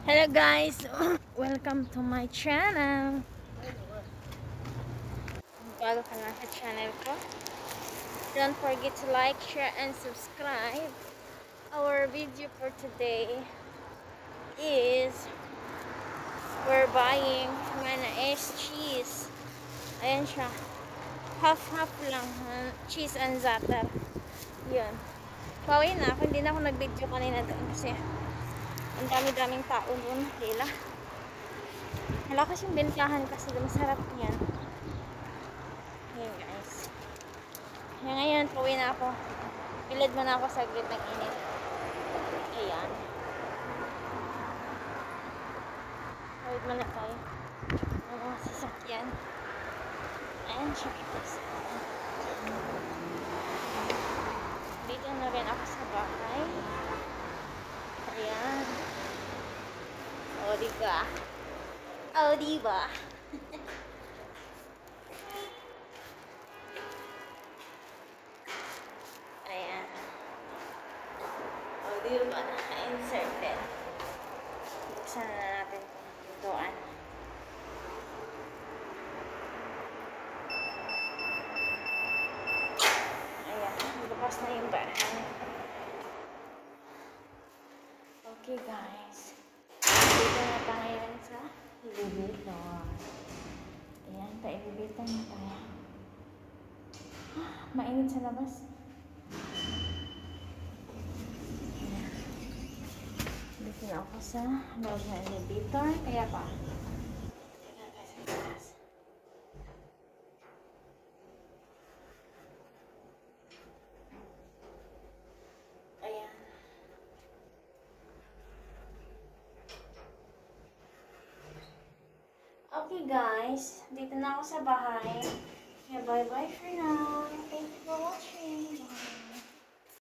Hello guys, welcome to my channel. Bago ka lang sa channel ko, don't forget to like, share, and subscribe. Our video for today is we're buying is cheese. Ayan siya, half lang, cheese and za'atar. Yun, pauwi na ako, hindi na ako nag-video kanina doon kasi ang dami-daming tao doon, hila. Wala kasing bentahan kasi masarap yan. Ayan guys. Kaya ngayon, pauwi na ako. Bilad mo na ako saglit ng init. Ayan. Tawid mo na tayo. Ang mga sasakyan. Ayan siya guys. Dito na rin ako sa bahay. Ayan. O, diba? O, diba? Ayan. O, diba? Naka-inserted. Buksan na natin itong pintuan. Ayan. Bukas na yung bahay. Okay guys. Dito na tayo sa elevator. Ayan, pa-elevator na tayo. Mainit sa labas. Ayan. Dito na ako sa loob na elevator. Kaya pa. Ayan. Okay guys, dito na ako sa bahay. Kaya bye-bye for now.